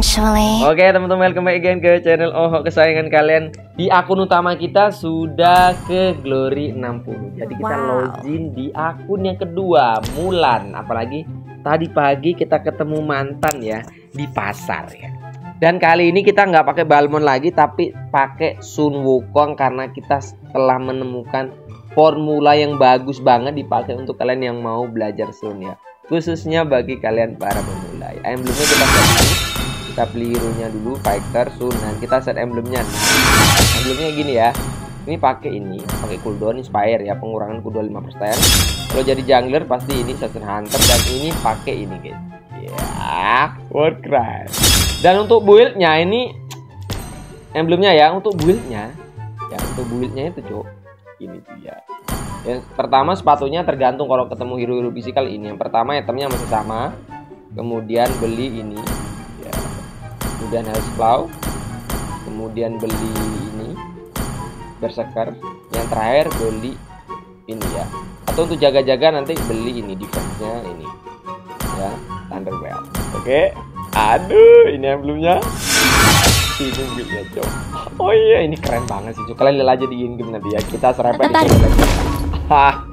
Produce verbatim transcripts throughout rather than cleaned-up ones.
eventually. Oke teman-teman, welcome back again ke channel Oho kesayangan kalian. Di akun utama kita sudah ke Glory enam puluh. Jadi kita Wow. login di akun yang kedua, Mulan. Apalagi tadi pagi kita ketemu mantan ya di pasar ya. Dan kali ini kita nggak pakai Balmond lagi, tapi pakai Sun Wukong karena kita telah menemukan formula yang bagus banget dipakai untuk kalian yang mau belajar Sun ya. Khususnya bagi kalian para pemula. Emblemnya kita set dulu. Kita pelirunya dulu, fighter, Sun. Nah, kita set emblemnya. Nah, emblemnya gini ya. Ini pakai ini, pakai cooldown inspire ya, pengurangan cooldown lima persen. Kalau jadi jungler pasti ini assassin hunter, dan ini pakai ini guys. Ya, world crush. Dan untuk build-nya ini emblemnya ya, untuk build-nya. Ya, untuk build-nya itu, Cok. Ini tuh ya. Yang pertama sepatunya tergantung kalau ketemu hero-hero fisikal ini. Yang pertama itemnya masih sama. Kemudian beli ini ya. Kemudian Hell's Claw. Kemudian beli ini Berserker. Yang terakhir beli ini ya. Atau untuk jaga-jaga nanti beli ini defense-nya ini. Ya, Thunderwell. Oke. Aduh, ini emblemnya. Ini build-nya, Cok. Oh iya, ini keren banget sih, Cok. Kalian lihat aja di in-game nanti ya. Kita serempet di sini lagi. Hah.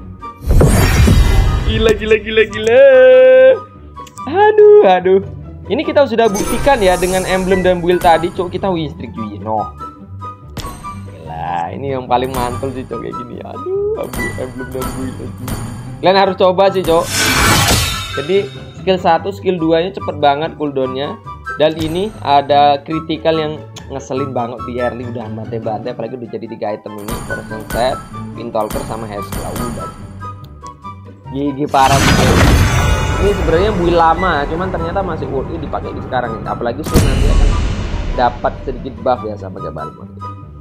Gila gila gila gila. Aduh aduh. Ini kita sudah buktikan ya dengan emblem dan build tadi, Cok, kita win streak cuy. No. Gila, ini yang paling mantul sih, Cok, kayak gini. Aduh, aduh, emblem dan build. Kalian harus coba sih, Cok. Jadi skill satu, skill dua nya cepet banget cooldownnya. Dan ini ada critical yang ngeselin banget di early, udah bate-bate, apalagi udah jadi tiga item ini, Corruption Set, Windtalker sama Hellsclaw. Udah gigi parah gitu. Ini sebenarnya build lama, cuman ternyata masih worth it dipakai di sekarang ini. Apalagi Sun nanti akan dapat sedikit buff ya sama pakai Balmond.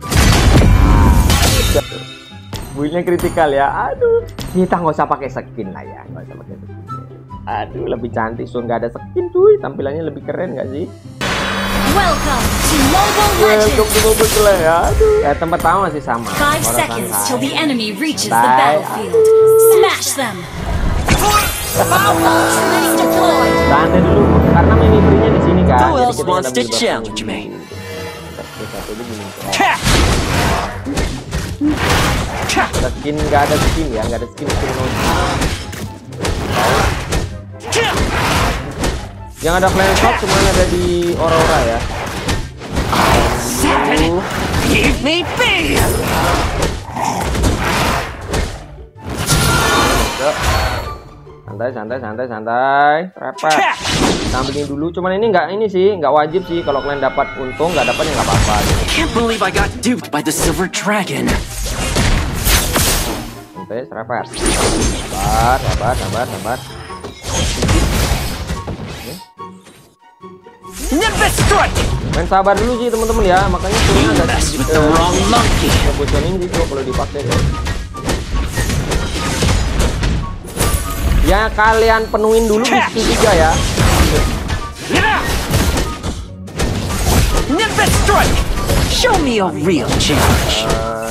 Buildnya kritikal ya. Aduh, kita nggak usah pakai skin lah ya, nggak usah pakai skin. Aduh, lebih cantik Sun nggak ada skin cuy, tampilannya lebih keren nggak sih? Welcome to Mobile Legends. Welcome to Mobile Legends ya. Aduh, ya tempat pertama masih sama. Five Orang seconds santai. till the enemy reaches the Santai. battlefield. Smash them. Ultimate deployed. Santai dulu, karena mini free-nya di sini kan. Who Jadi else kita wants ada to beli buff challenge ini. me? Satu dulu gini. Ada skin, nggak ada skin ya, nggak ada skin skin no. Yang ada flame shot cuma ada di Aurora ya. Seven. Give me peace. Yuk. Santai, santai, santai, santai. Repet. Kita ambilin dulu. Cuman ini nggak ini sih, nggak wajib sih. Kalau kalian dapat untung, nggak dapat ya nggak apa-apa. Can't believe I got duped by the silver dragon. Santai, repet. Sabar, sabar, sabar, sabar. Nimbus strike. Main sabar dulu sih teman-teman ya. Makanya You punya agak messed with the eh, wrong monkey. kebocoran ini sih kalau dipakai ya. Ya kalian penuhin dulu di skill tiga ya. Nimbus strike. Show me a real challenge. Uh,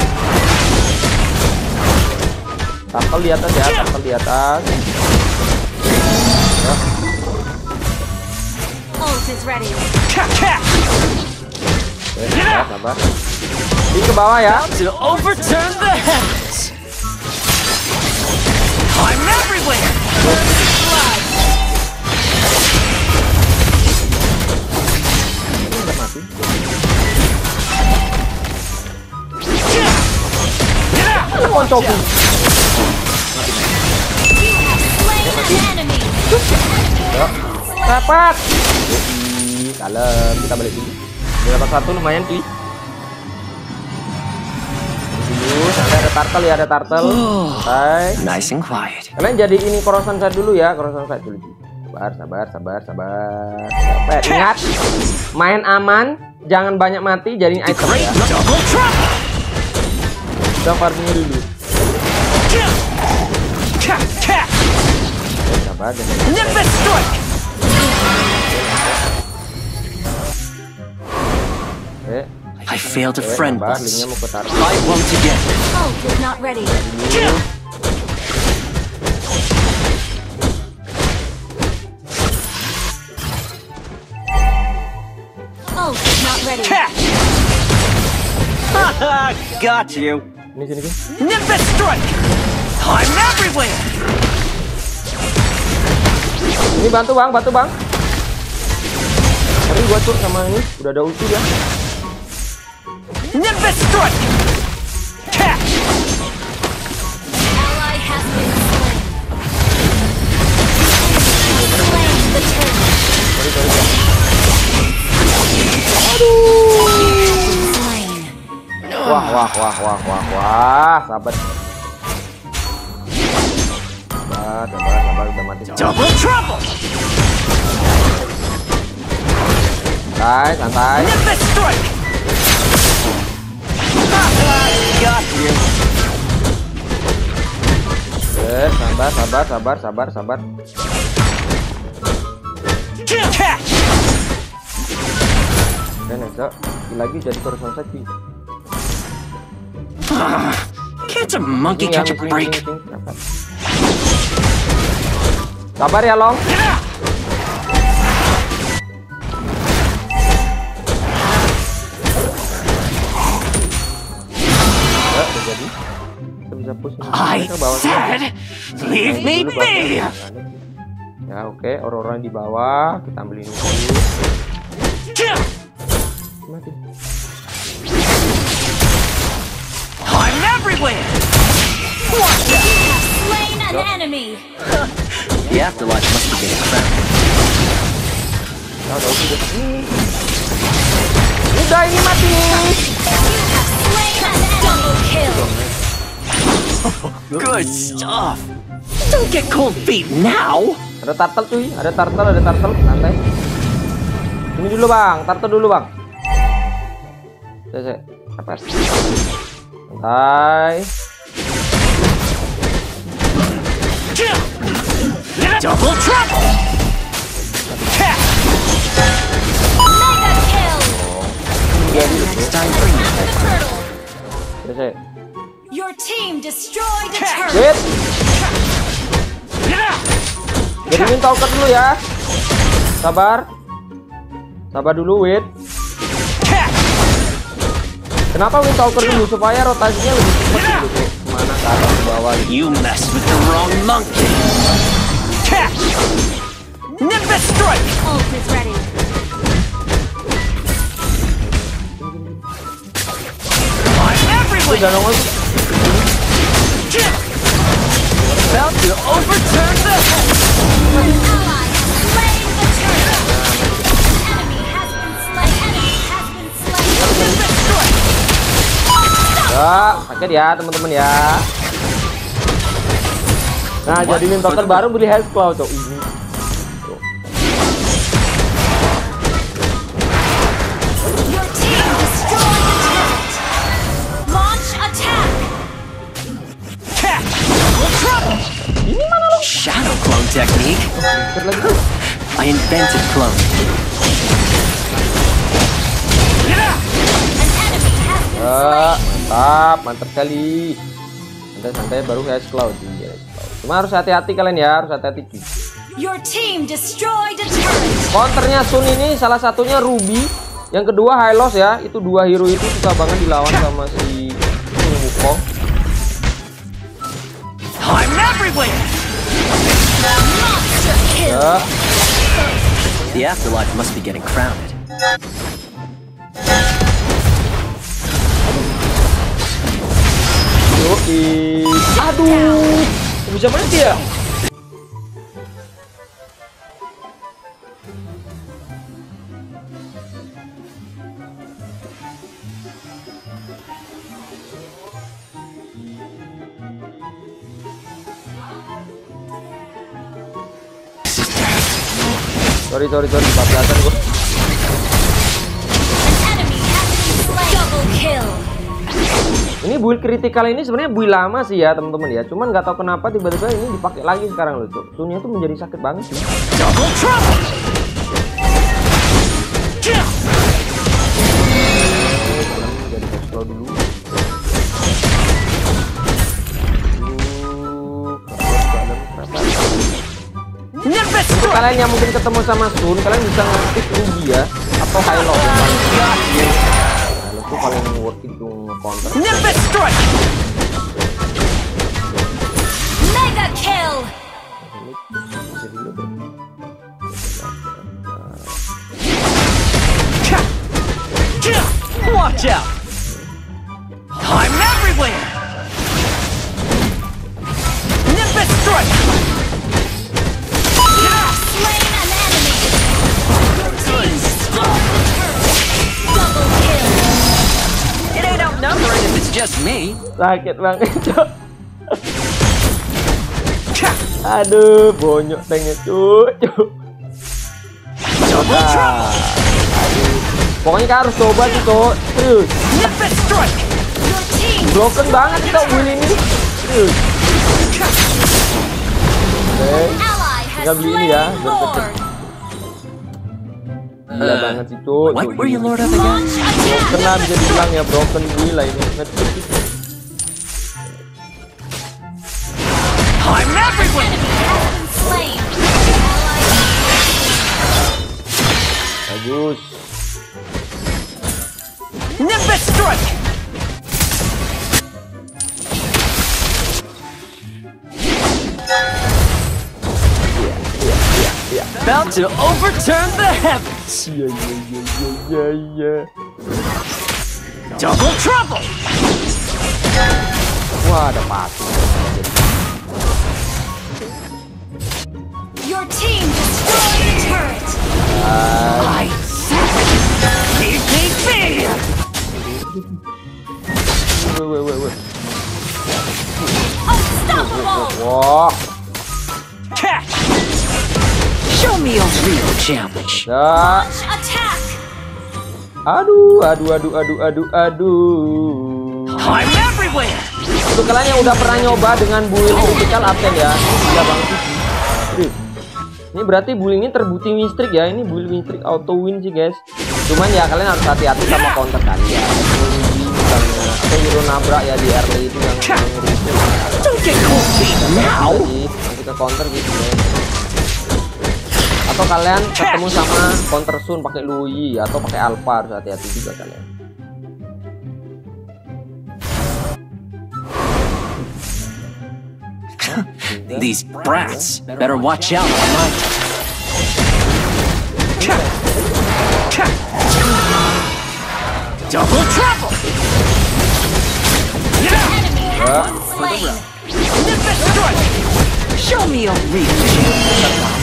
Tackle di atas ya, tackle di atas. Ya. Ult is ready. Oke, sabar, sabar. Di ke bawah ya. To overturn the heavens. I'm everywhere. Ini udah mati. Koncoku. Slain an enemy. Dapat. Yoi, kalem. Kita balik dulu. Udah dapat satu lumayan cuy. Dulu, santai, ada turtle ya, ada turtle. Santai. Nice and quiet. Kalian jadi ini Corruption Set dulu ya, Corruption Set dulu. Sabar, sabar, sabar, sabar. Dapat. Ingat, main aman, jangan banyak mati, jadiin item ya. Double trap. Udah farming dulu. Oke, sabar, jangan. Nimbus strike. Oke. I failed a Oke, friend sabar, once. linknya mau ke turtle. I won't again. Ult is not ready. Dulu. got you. Ini sini sini. Nimbus strike. I'm everywhere. Ini bantu bang, bantu bang. Tapi gua tuh sama ini udah ada ulti ya. Nimbus strike. Catch. Ally has been slain. Slain the turret. Sorry, sorry, bang. Slain. Wah, wah, wah, wah, wah, wah, sabar. Sabar, sabar, sabar, udah mati. Double trouble. Santai, santai. Nimbus strike. Got you. Eh, sabar, sabar, sabar, sabar, sabar. Catch. Dan Nexo, lagi jadi terus saja. Can't a monkey catch a break? Sabar ya, Long. Ya, udah jadi. Kita bisa push. I said, leave me be. Ya, oke, orang-orang di bawah kita ambil ini dulu. Mati. I'm everywhere. Watch out. Slain an enemy. The afterlife must be getting crowded. Ya, udah, udah. Hmm. Udah ini mati. Slain an enemy. Double kill. Good stuff. Don't get cold feet now. Ada turtle cuy, ada turtle, ada turtle, santai. Ini dulu bang, turtle dulu bang. Saya, saya, apa? Santai. Double trouble. Catch. Mega kill. Next time, bring me. The turtle. Saya, saya. Your team destroyed the turret. Wait. Jadi Wind Talker dulu ya. Sabar. Sabar dulu, wait. Kenapa Wind Talker dulu? Supaya rotasinya lebih cepat gitu. Kemana ke atas ke bawah gitu. You messed with the wrong monkey. Catch. Nimbus strike. Ult is ready. I'm everywhere. Udah nongol. About to overturn the head. An ally has slain the turret. Enemy has been slain. Enemy has been slain. Nimbus strike. Ya, sakit ya teman-teman ya. Nah, jadi Wind Talker baru beli Health Cloud tuh. Ini. Your team destroyed the turret. Launch attack. Catch. Double trouble. Shadow clone technique. Pikir lagi. I invented clone. An enemy has been Ya, slain. mantap, mantap sekali. Santai-santai baru Health Cloud. Iya, Health Cloud. Cuma harus hati-hati kalian ya, harus hati-hati. Your team destroyed a turret. Counternya Sun ini salah satunya Ruby, yang kedua Hylos ya. Itu dua hero itu susah banget dilawan sama si Wukong. I'm everywhere. Monster kill. Ya, The afterlife must be getting crowded. yoi. Aduh, bisa mati ya? Sorry, sorry, sorry, bablasan gua. An enemy has been slain. Double kill. Ini build kritikal ini sebenarnya build lama sih ya teman-teman ya. Cuman nggak tahu kenapa tiba-tiba ini dipakai lagi sekarang loh tuh. Sunnya tuh menjadi sakit banget sih. Double trouble. Jadi explore dulu. Nimbus Untuk strike. kalian yang mungkin ketemu sama Sun, kalian bisa ngetik Ruby ya atau Hylos. Hylos tuh itu paling worth it tuh counter. Nimbus strike. Mega kill. Watch out! I'm everywhere! Nimbus strike! Slain an enemy. Your team destroyed the turret. Double kill. It ain't outnumbered if it's just me. Sakit banget, Cok. Aduh, bonyok tanknya, Cuk. Cuk. Double trouble! Pokoknya kita harus coba sih, Cok. Serius. Nimbus strike! Your team Broken banget itu build ini. Serius. Oke. ally has Tinggal beli ini slain ya, biar cepet. Lord. Gila Uh, banget sih, Cuk. What Cuk, were you ini. lord of again? Launch attack. Kena bisa dibilang ya broken gila ini. Ngecek itu. I'm everywhere! Has been slain. Ally Bagus. Nimbus strike! About to overturn the heavens! Iya iya iya iya iya iya. Double trouble! Wah, ada pasti. Your team destroyed the turret. I said it! Leave me be! Wait, wait, wait, wait. Unstoppable. Wah, Catch! Show me a real challenge. ya. Launch attack. Aduh, aduh, aduh, aduh, aduh, aduh. I'm everywhere! Untuk kalian yang udah pernah nyoba dengan build critical Aten ya, gila banget sih. Serius. Ini berarti build ini terbukti win streak ya. Ini build win streak auto win sih guys. Cuman ya kalian harus hati-hati sama counter kalian. Misalnya atau hero nabrak ya di early itu yang ngurusin. Don't get cold feet now! Nanti ke counter gitu ya. Atau kalian ketemu sama counter Sun pakai Lui atau pakai Alpha, harus hati-hati juga kalian. These brats better watch out on my double trouble! Enemy has been slain. Nimbus strike! Show me a real challenge.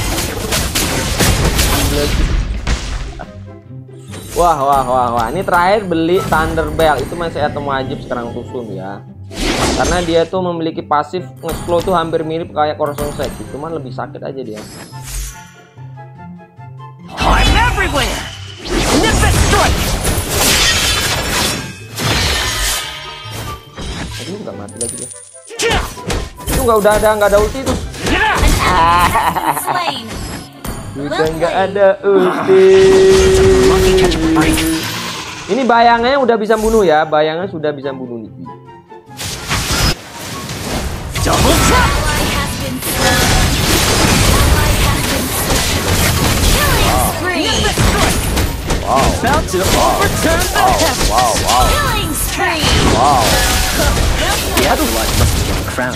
Wah, wah, wah, wah. Ini terakhir beli Thunder Bell. Itu masih item wajib sekarang Tusun ya. Karena dia tuh memiliki pasif nge-slow tuh hampir mirip kayak Corson Set. Cuman lebih sakit aja dia. I'm everywhere! Nimbus strike! Aduh, nggak mati lagi dia. Itu nggak udah ada, nggak ada ulti tuh. Slain. Udah nggak ada ulti. Ini bayangnya udah bisa bunuh ya. Bayangnya sudah bisa bunuh nih. Double trouble! Ally has been slain. Ally has been slain. Killing spree. Nimbus strike! Wow, About to overturn the heavens! wow, wow, Killing spree. wow. The afterlife must be on the crown.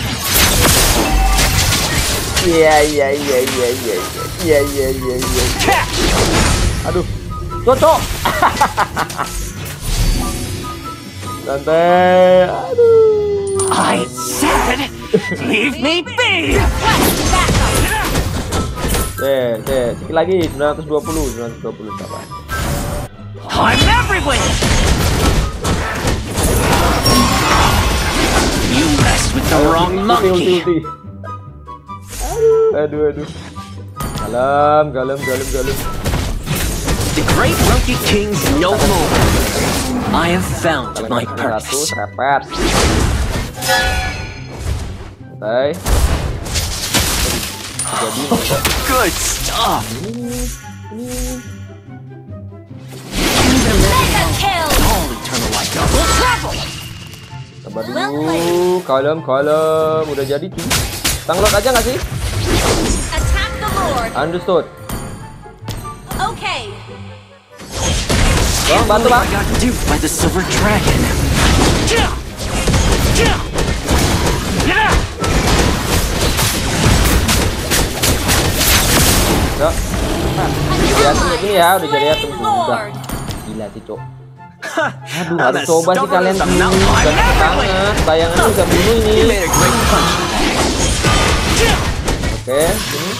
Iya, iya, iya, iya, iya, iya, iya, iya, iya. Catch! Aduh, cocok. Santai. Aduh. I said, leave me be! Request backup. Deh, deh, sekali lagi sembilan ratus dua puluh, sembilan ratus dua puluh sabar. I'm everywhere! You messed with the wrong Ulti, ulti, monkey! ulti. Aduh, aduh, aduh. Kalem, kalem, kalem, kalem. The great monkey king's no more. I have found Kalem my satu, purpose. repet. Santai. Jadi, Good stuff! Mega kill. All eternal light double trouble! sabar dulu. Kalem, kalem. Udah jadi tuh. Tanglot aja nggak sih? Attack the Lord. Understood. Okay. Bang, bantu bang. I got duped by the silver dragon. Yuk. Nah, jadi gini ya, udah jadi atom udah. Gila sih, Cok. Aduh, harus coba sih kalian bunuh. Gak banget. Bayangannya bisa bunuh ini. You made a great punch. Oke, sini.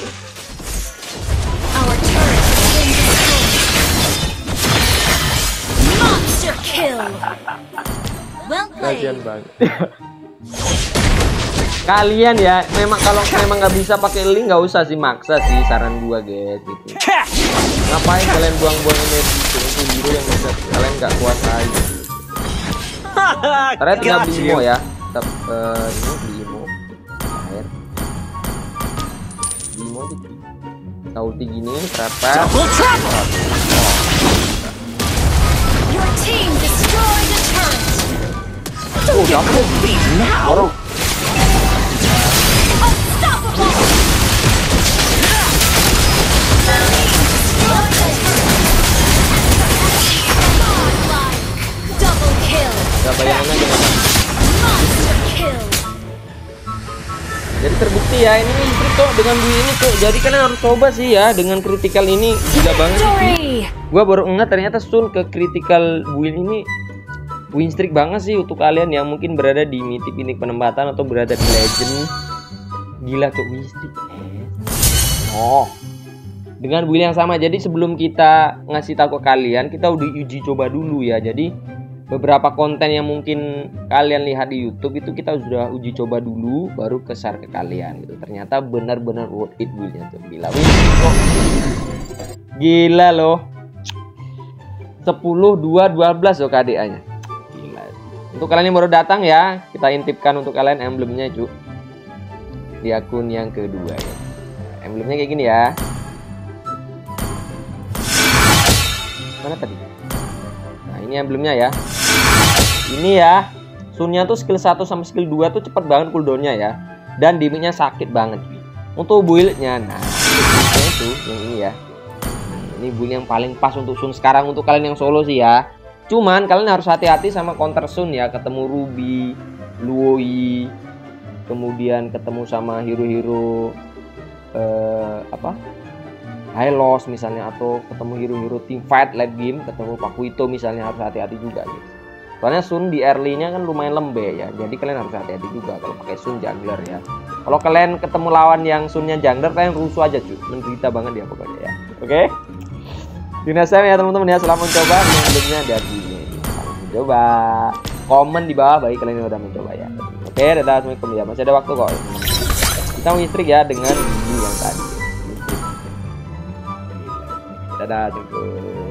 Our turret has been destroyed. Monster kill. Well Kasian played. banget. Kalian ya, memang kalau memang nggak bisa pakai link nggak usah sih maksa sih, saran gua guys gitu. Catch! Ngapain kalian buang-buang energi untuk biru yang bisa kalian nggak kuasai? Ternyata tinggal Got beli you. imo ya. Tetap eh, ini beli imo. Air. Beli imo aja. Nah, ulti gini berapa? Double trouble! Your team destroyed a turret. Oh, double Beat now! Orang Unstoppable. Godlike. Double kill. ya bayangin aja. Monster kill. Jadi terbukti ya ini listrik kok dengan build ini kok. Jadi kalian harus coba sih ya dengan critical ini gila banget sih. Victory. Gua baru ingat ternyata Sun ke critical build ini win streak banget sih untuk kalian yang mungkin berada di mythic penempatan atau berada di legend. Gila cok win streak. Oh. Dengan build yang sama. Jadi sebelum kita ngasih tahu ke kalian, kita udah uji coba dulu ya. Jadi beberapa konten yang mungkin kalian lihat di YouTube itu kita sudah uji coba dulu baru ke-share ke kalian gitu. Ternyata benar-benar worth it buildnya tuh. Gila. Win streak kok. Gila loh. sepuluh, dua, dua belas loh K D A-nya. Gila. Untuk kalian yang baru datang ya, kita intipkan untuk kalian emblemnya cu. Di akun yang kedua ya. Emblemnya kayak gini ya. Mana tadi? Nah, ini emblemnya ya. Ini ya. Sunnya tuh skill satu sama skill dua tuh cepet banget cooldownnya ya. Dan damage-nya sakit banget cuy. Untuk build-nya nah, itu yang ini ya. Ini build yang paling pas untuk Sun sekarang untuk kalian yang solo sih ya. Cuman kalian harus hati-hati sama counter Sun ya. Ketemu Ruby, Luoi, kemudian ketemu sama hero-hero eh, apa? Hylos misalnya, atau ketemu hero-hero team fight late game, ketemu Pakuito misalnya, harus hati-hati juga gitu. Soalnya Sun di early-nya kan lumayan lembek ya. Jadi kalian harus hati-hati juga kalau pakai Sun jungler ya. Kalau kalian ketemu lawan yang Sunnya jungler, kalian rusuh aja cuy. Menderita banget dia pokoknya ya. Oke? Okay? Dinasem ya teman-teman ya, selamat mencoba. Sebelumnya dari ini. Selamat mencoba. Komen di bawah bagi kalian yang udah mencoba ya. Oke, okay, dadah, assalamualaikum ya. Masih ada waktu kok. Kita listrik ya dengan biji yang tadi. Dadah, assalamualaikum.